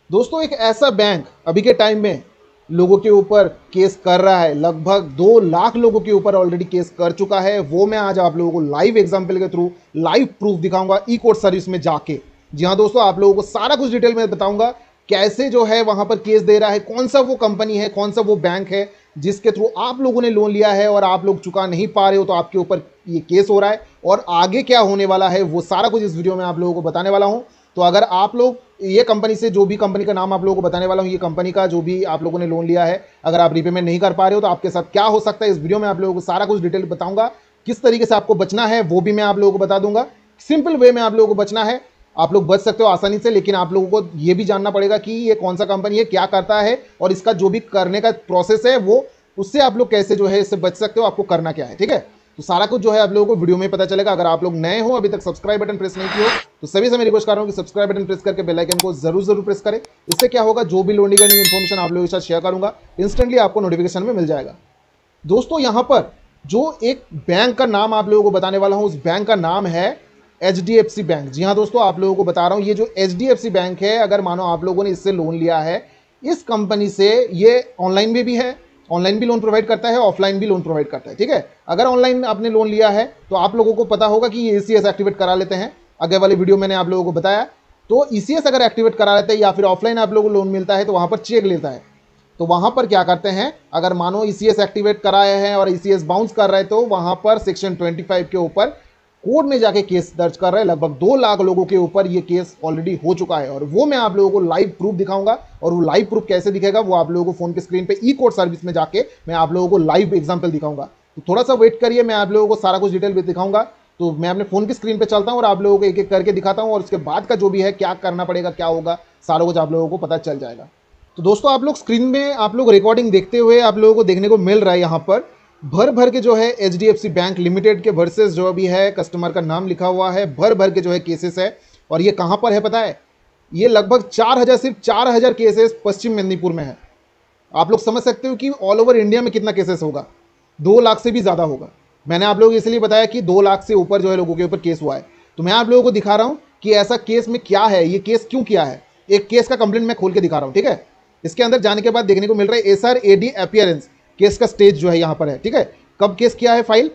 दोस्तों एक ऐसा बैंक अभी के टाइम में लोगों के ऊपर केस कर रहा है, लगभग 2 लाख लोगों के ऊपर ऑलरेडी केस कर चुका है। वो मैं आज आप लोगों को लाइव एग्जांपल के थ्रू लाइव प्रूफ दिखाऊंगा ई कोर्ट सर्विस में जाके। जी हाँ दोस्तों, आप लोगों को सारा कुछ डिटेल में बताऊंगा कैसे जो है वहां पर केस दे रहा है, कौन सा वो कंपनी है, कौन सा वो बैंक है जिसके थ्रू आप लोगों ने लोन लिया है और आप लोग चुका नहीं पा रहे हो तो आपके ऊपर ये केस हो रहा है, और आगे क्या होने वाला है वो सारा कुछ इस वीडियो में आप लोगों को बताने वाला हूं। तो अगर आप लोग ये कंपनी से, जो भी कंपनी का नाम आप लोगों को बताने वाला हूं, ये कंपनी का जो भी आप लोगों ने लोन लिया है, अगर आप रीपेमेंट नहीं कर पा रहे हो तो आपके साथ क्या हो सकता है, इस वीडियो में आप लोगों को सारा कुछ डिटेल बताऊंगा। किस तरीके से आपको बचना है वो भी मैं आप लोगों को बता दूंगा। सिंपल वे में आप लोगों को बचना है, आप लोग बच सकते हो आसानी से, लेकिन आप लोगों को ये भी जानना पड़ेगा कि ये कौन सा कंपनी है, क्या करता है, और इसका जो भी करने का प्रोसेस है वो उससे आप लोग कैसे जो है इससे बच सकते हो, आपको करना क्या है। ठीक है, तो सारा कुछ जो है आप लोगों को वीडियो में पता चलेगा। अगर आप लोग नए हो, अभी तक सब्सक्राइब बटन प्रेस नहीं किया हो, तो सभी से मैं रिक्वेस्ट कर रहा हूं कि सब्सक्राइब बटन प्रेस करके बेल आइकन को जरूर प्रेस करें। इससे क्या होगा, जो भी लोन रिगार्डिंग इन्फॉर्मेशन आप लोगों के साथ शेयर करूंगा इंस्टेंटली आपको नोटिफिकेशन में मिल जाएगा। दोस्तों यहां पर जो एक बैंक का नाम आप लोगों को बताने वाला हूं, उस बैंक का नाम है HDFC बैंक। जी हाँ दोस्तों, आप लोगों को बता रहा हूं, ये जो HDFC बैंक है, अगर मानो आप लोगों ने इससे लोन लिया है, इस कंपनी से, ये ऑनलाइन में भी है, ऑनलाइन भी लोन प्रोवाइड करता है, ऑफलाइन भी लोन प्रोवाइड करता है। ठीक है, अगर ऑनलाइन आपने लोन लिया है तो आप लोगों को पता होगा कि ये ECS एक्टिवेट करा लेते हैं। आगे वाले वीडियो मैंने आप लोगों को बताया, तो ECS अगर एक्टिवेट करा लेते हैं या फिर ऑफलाइन आप लोगों को लोन मिलता है तो वहां पर चेक लेता है। तो वहां पर क्या करते हैं, अगर मानो ECS एक्टिवेट कराए हैं और ECS बाउंस कर रहे हैं तो वहां पर सेक्शन 25 के ऊपर कोर्ट में जाके केस दर्ज कर रहे हैं। लगभग 2 लाख लोगों के ऊपर ये केस ऑलरेडी हो चुका है, और वो मैं आप लोगों को लाइव प्रूफ दिखाऊंगा। और वो लाइव प्रूफ कैसे दिखेगा वो आप लोगों को फोन के स्क्रीन पे ई कोर्ट सर्विस में जाके मैं आप लोगों को लाइव एग्जांपल दिखाऊंगा। तो थोड़ा सा वेट करिए, मैं आप लोगों को सारा कुछ डिटेल में दिखाऊंगा। तो मैं अपने फोन की स्क्रीन पे चलता हूँ और आप लोगों को एक एक करके दिखाता हूँ, और उसके बाद का जो भी है क्या करना पड़ेगा, क्या होगा, सारा कुछ आप लोगों को पता चल जाएगा। तो दोस्तों आप लोग स्क्रीन में आप लोग रिकॉर्डिंग देखते हुए आप लोगों को देखने को मिल रहा है, यहाँ पर भर भर के जो है HDFC बैंक लिमिटेड के वर्सेस जो भी है कस्टमर का नाम लिखा हुआ है, भर भर के जो है केसेस है। और ये कहां पर है पता है, ये लगभग 4000, सिर्फ 4000 केसेस पश्चिम मेदिनीपुर में है। आप लोग समझ सकते हो कि ऑल ओवर इंडिया में कितना केसेस होगा, 2 लाख से भी ज़्यादा होगा। मैंने आप लोगों को इसलिए बताया कि 2 लाख से ऊपर जो है लोगों के ऊपर केस हुआ है। तो मैं आप लोगों को दिखा रहा हूं कि ऐसा केस में क्या है, ये केस क्यों किया है। एक केस का कंप्लेंट मैं खोल के दिखा रहा हूं। ठीक है, इसके अंदर जाने के बाद देखने को मिल रहा है SRAD अपीयरेंस, केस का स्टेज जो है यहाँ पर है। ठीक है, कब केस किया है, फाइल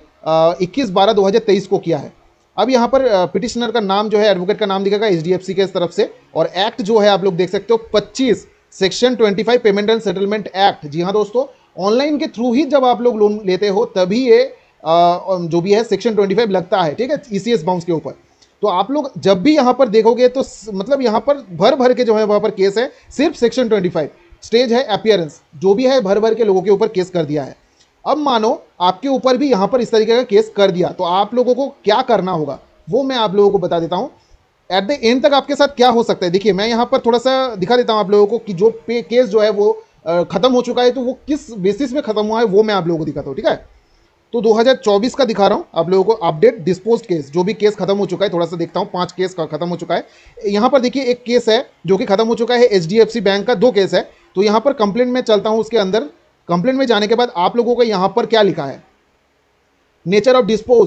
21/12/2023 को किया है। अब यहाँ पर पिटिशनर का नाम जो है, एडवोकेट का नाम दिखेगा HDFC के तरफ से, और एक्ट जो है आप लोग देख सकते हो 25 section 25 payment and settlement act. जी हाँ दोस्तों, ऑनलाइन के थ्रू ही जब आप लोग लोन लेते हो तभी ये जो भी है सेक्शन 25 लगता है। ठीक है, ECS बाउंस के ऊपर। तो आप लोग जब भी यहाँ पर देखोगे तो मतलब यहाँ पर भर भर के जो है वहाँ पर केस है, सिर्फ सेक्शन 25 स्टेज है अपीयरेंस, जो भी है भर भर के लोगों के ऊपर केस कर दिया है। अब मानो आपके ऊपर भी यहां पर इस तरीके का केस कर दिया, तो आप लोगों को क्या करना होगा वो मैं आप लोगों को बता देता हूं। एट द एंड तक आपके साथ क्या हो सकता है, देखिए मैं यहां पर थोड़ा सा दिखा देता हूं आप लोगों को कि जो केस जो है वो खत्म हो चुका है, तो वो किस बेसिस में खत्म हुआ है वो मैं आप लोगों को दिखाता हूं। ठीक है, तो 2024 का दिखा रहा हूं आप लोगों को अपडेट डिस्पोज केस, जो भी केस खत्म हो चुका है। थोड़ा सा देखता हूं, 5 केस का खत्म हो चुका है। यहां पर देखिए एक केस है जो कि खत्म हो चुका है, HDFC बैंक का 2 केस है। तो यहां पर कंप्लेंट में चलता हूं, उसके अंदर कंप्लेंट में जाने के बाद आप लोगों को यहां पर क्या लिखा है, nature of dispose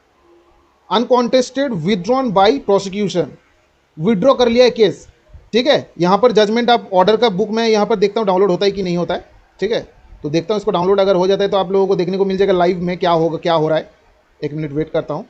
uncontested withdrawn by prosecution, withdraw कर लिया है केस। ठीक है, यहां पर जजमेंट आप ऑर्डर का बुक में यहां पर देखता हूं डाउनलोड होता है कि नहीं होता है। ठीक है, तो देखता हूं इसको डाउनलोड अगर हो जाता है तो आप लोगों को देखने को मिल जाएगा लाइव में क्या होगा, क्या हो रहा है। 1 मिनट वेट करता हूं।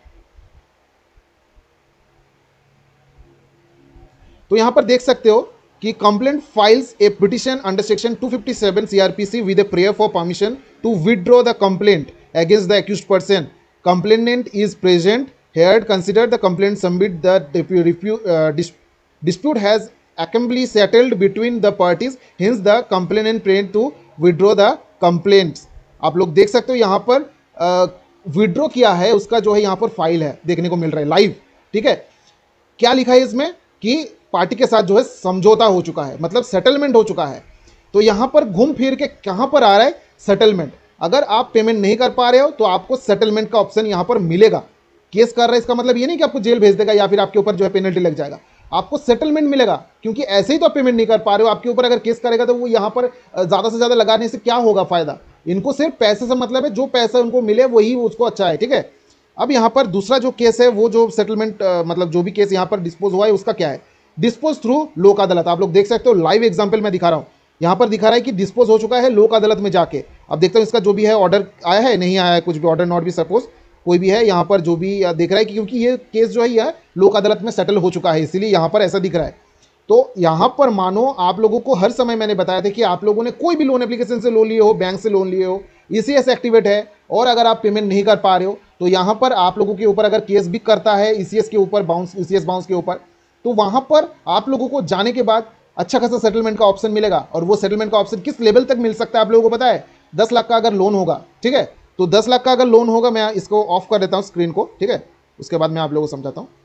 तो यहां पर देख सकते हो कि complaint files a petition under section 257 CRPC with a prayer for permission to withdraw the complaint against the accused person. Complainant is present heard, consider the complaint, submit the dispute has amicably settled between the parties, hence the complainant prayed to withdraw the complaints। आप लोग देख सकते हो यहाँ पर withdraw किया है, उसका जो है यहाँ पर फाइल है देखने को मिल रहा है लाइव। ठीक है, क्या लिखा है इसमें कि पार्टी के साथ जो है समझौता हो चुका है, मतलब सेटलमेंट हो चुका है। तो यहाँ पर घूम फिर के कहाँ पर आ रहा है, सेटलमेंट। अगर आप पेमेंट नहीं कर पा रहे हो तो आपको सेटलमेंट का ऑप्शन यहाँ पर मिलेगा। केस कर रहा है इसका मतलब ये नहीं कि आपको जेल भेज देगा या फिर आपके ऊपर जो है पेनल्टी लग जाएगा, आपको सेटलमेंट मिलेगा, क्योंकि ऐसे ही तो आप पेमेंट नहीं कर पा रहे हो। आपके ऊपर अगर केस करेगा तो वो यहाँ पर ज़्यादा से ज़्यादा लगाने से क्या होगा फ़ायदा, इनको सिर्फ पैसे से मतलब है, जो पैसा उनको मिले वही उसको अच्छा है। ठीक है, अब यहाँ पर दूसरा जो केस है वो जो सेटलमेंट मतलब जो भी केस यहाँ पर डिस्पोज हुआ है उसका क्या है, डिस्पोज थ्रू लोक अदालत। आप लोग देख सकते हो, लाइव एग्जाम्पल मैं दिखा रहा हूं, यहां पर दिखा रहा है कि डिस्पोज हो चुका है लोक अदालत में जाके। अब देखते हैं इसका जो भी है ऑर्डर आया है नहीं आया है, कुछ भी ऑर्डर नॉट भी सपोज कोई भी है, यहां पर जो भी दिख रहा है कि क्योंकि ये केस जो है यह लोक अदालत में सेटल हो चुका है, इसीलिए यहां पर ऐसा दिख रहा है। तो यहां पर मानो आप लोगों को हर समय मैंने बताया था कि आप लोगों ने कोई भी लोन एप्लीकेशन से लोन लिए हो, बैंक से लोन लिए हो, ईसीएस एक्टिवेट है और अगर आप पेमेंट नहीं कर पा रहे हो तो यहां पर आप लोगों के ऊपर अगर केस भी करता है ईसीएस के ऊपर, बाउंस ईसीएस बाउंस के ऊपर, तो वहां पर आप लोगों को जाने के बाद अच्छा खासा सेटलमेंट का ऑप्शन मिलेगा। और वो सेटलमेंट का ऑप्शन किस लेवल तक मिल सकता है आप लोगों को पता है? 10 लाख का अगर लोन होगा, ठीक है, तो 10 लाख का अगर लोन होगा, मैं इसको ऑफ कर देता हूं स्क्रीन को, ठीक है, उसके बाद मैं आप लोगों को समझाता हूं,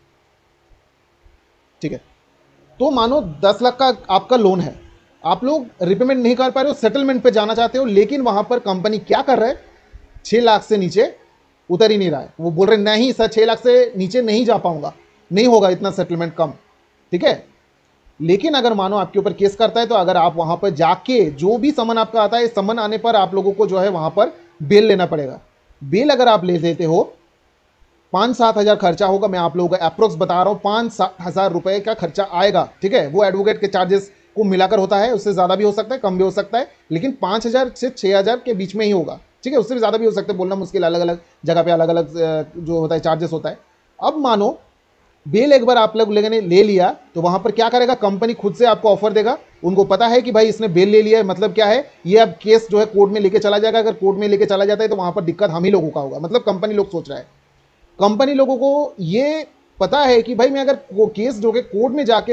ठीक है। तो मानो 10 लाख का आपका लोन है, आप लोग रिपेमेंट नहीं कर पा रहे हो, सेटलमेंट पे जाना चाहते हो, लेकिन वहां पर कंपनी क्या कर रहा है, 6 लाख से नीचे उतर ही नहीं रहा है। वो बोल रहे नहीं सर 6 लाख से नीचे नहीं जा पाऊंगा, नहीं होगा इतना सेटलमेंट कम, ठीक है। लेकिन अगर मानो आपके ऊपर केस करता है तो अगर आप वहां पर जाके जो भी समन आपका आता है, समन आने पर आप लोगों को जो है वहां पर बेल लेना पड़ेगा। बेल अगर आप ले लेते हो 5-7 हज़ार खर्चा होगा, मैं आप लोगों को अप्रोक्स बता रहा हूं, 5-7 हज़ार रुपए का खर्चा आएगा, ठीक है। वो एडवोकेट के चार्जेस को मिलाकर होता है, उससे ज़्यादा भी हो सकता है, कम भी हो सकता है, लेकिन 5,000 से 6,000 के बीच में ही होगा, ठीक है। उससे भी ज़्यादा भी हो सकता है, बोलना मुश्किल, अलग अलग जगह पे अलग अलग जो होता है चार्जेस होता है। अब मानो बेल एक बार आप लोग ने ले लिया तो वहां पर क्या करेगा, कंपनी खुद से आपको ऑफर देगा। उनको पता है कि भाई इसने बेल ले लिया है, मतलब क्या है, ये अब केस जो है कोर्ट में लेके चला जाएगा। अगर कोर्ट में लेके चला जाता है तो वहां पर दिक्कत हम ही लोगों का होगा, मतलब कंपनी लोग सोच रहा है, कंपनी लोगों को ये पता है कि भाई मैं अगर केस जो है कोर्ट में जाके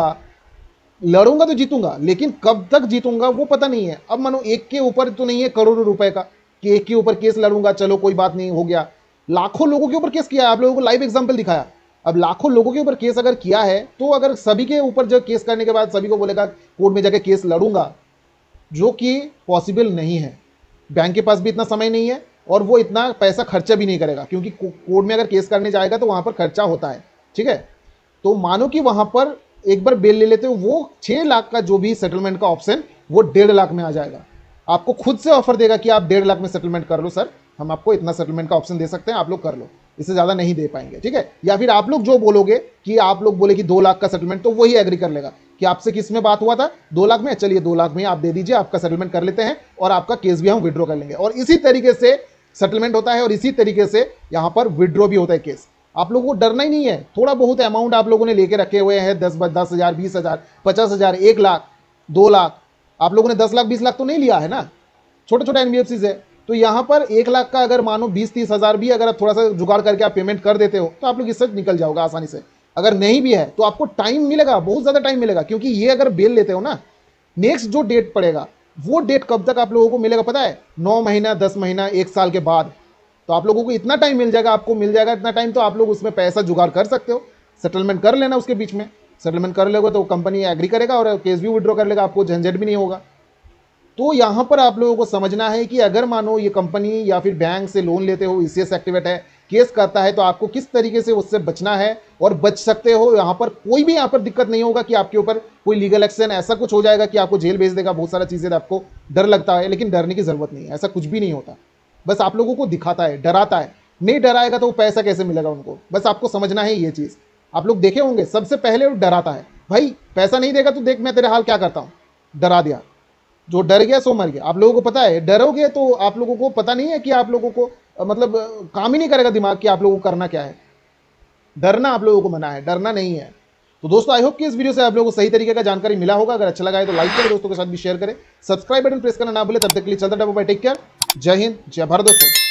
लड़ूंगा तो जीतूंगा, लेकिन कब तक जीतूंगा वो पता नहीं है। अब मानो एक के ऊपर तो नहीं है करोड़ों रुपए का कि एक के ऊपर केस लड़ूंगा, चलो कोई बात नहीं, हो गया। लाखों लोगों के ऊपर केस किया है, आप लोगों को लाइव एग्जाम्पल दिखाया। अब लाखों लोगों के ऊपर केस अगर किया है तो अगर सभी के ऊपर जो केस करने के बाद सभी को बोलेगा कोर्ट में जाके केस लड़ूंगा, जो कि पॉसिबल नहीं है। बैंक के पास भी इतना समय नहीं है और वो इतना पैसा खर्चा भी नहीं करेगा, क्योंकि कोर्ट में अगर केस करने जाएगा तो वहां पर खर्चा होता है, ठीक है। तो मानो कि वहां पर एक बार बेल ले लेते हो, वो 6 लाख का जो भी सेटलमेंट का ऑप्शन वो 1.5 लाख में आ जाएगा। आपको खुद से ऑफर देगा कि आप 1.5 लाख में सेटलमेंट कर लो सर, हम आपको इतना सेटलमेंट का ऑप्शन दे सकते हैं, आप लोग कर लो, इससे ज़्यादा नहीं दे पाएंगे, ठीक है। या फिर आप लोग जो बोलोगे कि आप लोग बोले कि 2 लाख का सेटलमेंट, तो वही एग्री कर लेगा कि आपसे किस में बात हुआ था, 2 लाख में, चलिए 2 लाख में आप दे दीजिए, आपका सेटलमेंट कर लेते हैं और आपका केस भी हम विड्रॉ कर लेंगे। और इसी तरीके से सेटलमेंट होता है और इसी तरीके से यहाँ पर विड्रॉ भी होता है केस। आप लोगों को डरना ही नहीं है। थोड़ा बहुत अमाउंट आप लोगों ने लेके रखे हुए हैं, 10,000, 20,000, 50,000, 1 लाख, 2 लाख, आप लोगों ने 10 लाख 20 लाख तो नहीं लिया है ना, छोटे छोटे एनबीएफसी है। तो यहाँ पर 1 लाख का अगर मानो 20-30 हज़ार भी अगर आप थोड़ा सा जुगाड़ करके आप पेमेंट कर देते हो तो आप लोग इससे निकल जाओगे आसानी से। अगर नहीं भी है तो आपको टाइम मिलेगा, बहुत ज़्यादा टाइम मिलेगा, क्योंकि ये अगर बेल लेते हो ना, नेक्स्ट जो डेट पड़ेगा वो डेट कब तक आप लोगों को मिलेगा पता है? 9 महीना, 10 महीना, 1 साल के बाद। तो आप लोगों को इतना टाइम मिल जाएगा, आपको मिल जाएगा इतना टाइम, तो आप लोग उसमें पैसा जुगाड़ कर सकते हो, सेटलमेंट कर लेना। उसके बीच में सेटलमेंट कर लोगे तो कंपनी एग्री करेगा और केस भी विड्रॉ कर लेगा, आपको झंझट भी नहीं होगा। तो यहाँ पर आप लोगों को समझना है कि अगर मानो ये कंपनी या फिर बैंक से लोन लेते हो, ईसीएस एक्टिवेट है, केस करता है, तो आपको किस तरीके से उससे बचना है और बच सकते हो। यहाँ पर कोई भी यहाँ पर दिक्कत नहीं होगा कि आपके ऊपर कोई लीगल एक्शन ऐसा कुछ हो जाएगा कि आपको जेल भेज देगा, बहुत सारा चीज़ें आपको डर लगता है, लेकिन डरने की जरूरत नहीं है, ऐसा कुछ भी नहीं होता। बस आप लोगों को दिखाता है, डराता है। नहीं डराएगा तो वो पैसा कैसे मिलेगा उनको, बस आपको समझना है ये चीज़। आप लोग देखे होंगे सबसे पहले वो डराता है, भाई पैसा नहीं देगा तो देख मैं तेरे हाल क्या करता हूँ, डरा दिया, जो डर गया सो मर गया। आप लोगों को पता है, डरोगे तो आप लोगों को पता नहीं है कि आप लोगों को मतलब काम ही नहीं करेगा दिमाग कि आप लोगों को करना क्या है। डरना आप लोगों को मना है, डरना नहीं है। तो दोस्तों आई होप कि इस वीडियो से आप लोगों को सही तरीके का जानकारी मिला होगा। अगर अच्छा लगा है तो लाइक करें, दोस्तों के साथ भी शेयर करें, सब्सक्राइब बटन प्रेस करना ना भूले। तब तक के लिए चलता रहो, बाय, टेक केयर, जय हिंद, जय भारत दोस्तों।